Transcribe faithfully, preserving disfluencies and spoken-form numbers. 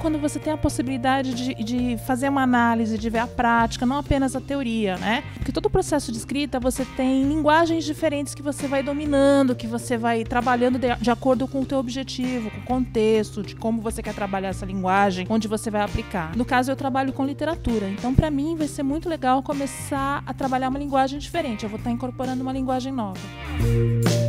quando você tem a possibilidade de, de fazer uma análise, de ver a prática, não apenas a teoria, né? Porque todo o processo de escrita, você tem linguagens diferentes que você vai dominando, que você vai trabalhando de, de acordo com o teu objetivo, com o contexto, de como você quer trabalhar essa linguagem, onde você vai aplicar. No caso, eu trabalho com literatura, então para mim vai ser muito legal começar a trabalhar uma linguagem diferente. Eu vou estar incorporando uma linguagem nova.